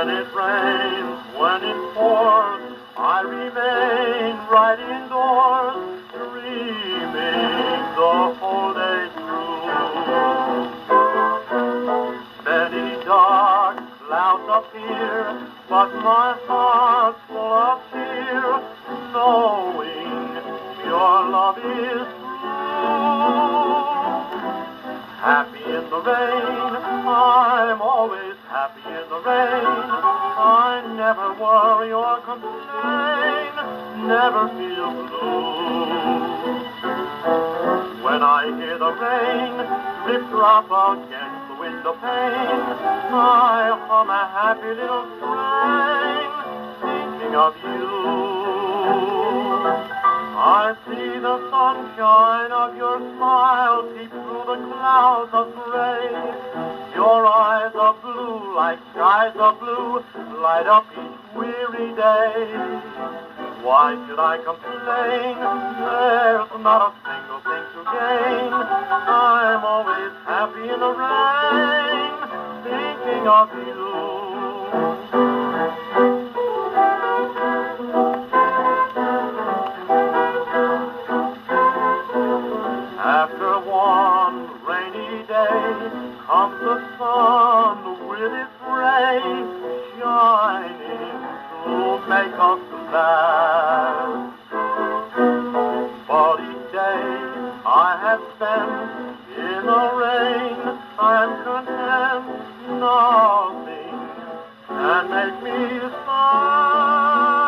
When it rains, when it pours, I remain right indoors, dreaming the whole day through. Many dark clouds appear, but my heart's full of cheer, knowing your love is true. Happy in the rain, I'm always happy in the rain. I never worry or complain, never feel blue. When I hear the rain drip drop against the window pane, I hum a happy little strain, thinking of you. I see the sunshine of your smile peep through the clouds of gray. Your eyes of blue, like skies of blue, light up each weary day. Why should I complain? There's not a single thing to gain. I'm always happy in the rain, thinking of you. After one rainy day comes the sun with its ray, shining to make us glad. But each day I have spent in the rain, I'm content, nothing can make me sad.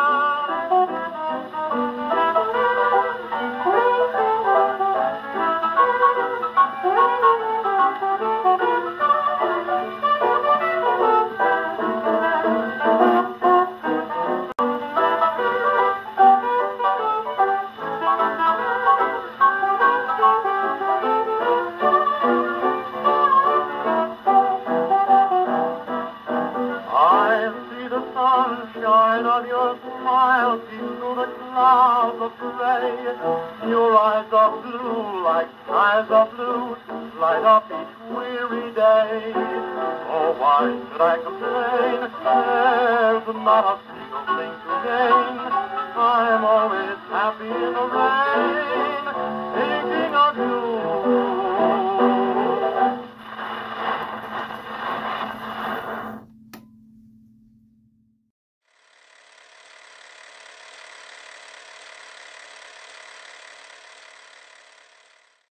Sunshine of your smile peep through the clouds of gray. Your eyes are blue like skies of blue, light up each weary day. Oh, why should I complain? There's not a single thing to gain. I'm always happy in the rain.